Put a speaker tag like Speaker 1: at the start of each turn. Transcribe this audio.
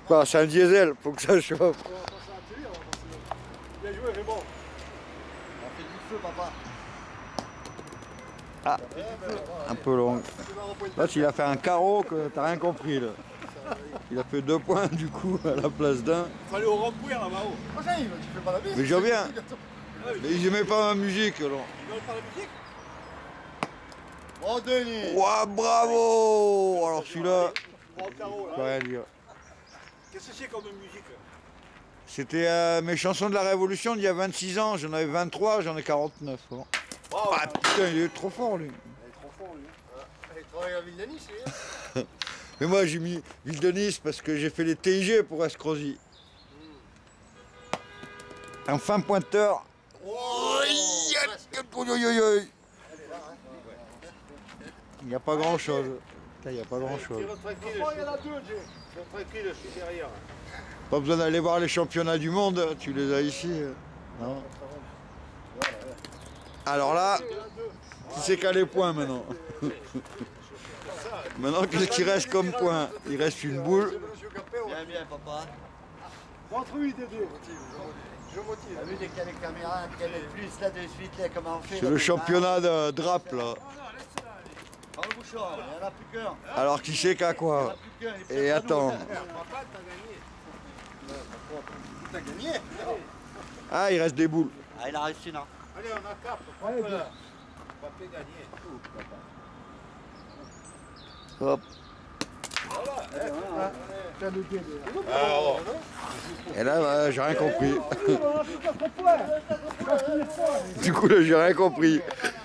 Speaker 1: Quoi, c'est un diesel, faut que ça chauffe.
Speaker 2: Bien joué, Raymond. On fait du feu, papa.
Speaker 1: Ah, un peu long. Là, il a fait un carreau que t'as rien compris là. Il a fait 2 points du coup à la place d'un.
Speaker 2: Fallait au rempouir là-bas. Oh, j'arrive, tu fais pas la musique.
Speaker 1: Mais j'en viens. Mais ils aimaient pas ma musique alors.
Speaker 2: Ils veulent pas la musique. Oh, Denis.
Speaker 1: Ouah, bravo. Alors celui-là,
Speaker 2: Bon, carreau,
Speaker 1: je peux
Speaker 2: là.
Speaker 1: rien dire.
Speaker 2: Qu'est-ce que c'est comme musique?
Speaker 1: C'était mes chansons de la Révolution d'il y a 26 ans. J'en avais 23, j'en ai 49. Bon.
Speaker 2: Wow.
Speaker 1: Ah putain, il est trop fort lui.
Speaker 2: Il est trop fort, lui. Il travaille à Ville-de-Nice, lui.
Speaker 1: Mais moi j'ai mis Ville de Nice parce que j'ai fait les TIG pour Escrozy. Un fin pointeur.
Speaker 2: Oh,
Speaker 1: Il n'y a pas grand chose. Il n'y a pas grand chose.
Speaker 2: il y en a deux, Jay. Tranquille, je suis derrière.
Speaker 1: Pas besoin d'aller voir les championnats du monde, tu les as ici. Non. Alors là, qui c'est qu'à les points maintenant? Maintenant, qu'est-ce qui reste comme point? Il reste une boule.
Speaker 2: Bien, bien, papa. Montre-lui, Dédé. Je motive. T'as vu dès qu'il y a les caméras, qu'il y a les plus là de suite, là, comment on fait?
Speaker 1: C'est le championnat de drap là.
Speaker 2: Dans le bouchon, il n'y en a plus qu'un.
Speaker 1: Alors qui c'est qu'à quoi? Et attends.
Speaker 2: Papa, t'as gagné.
Speaker 1: Ah, il reste des boules.
Speaker 2: Ah, il a réussi, non? Allez, on a 4. Papa, papa gagné. Tout, papa.
Speaker 1: Hop. Et là, bah, j'ai rien compris. Du coup, là, j'ai rien compris.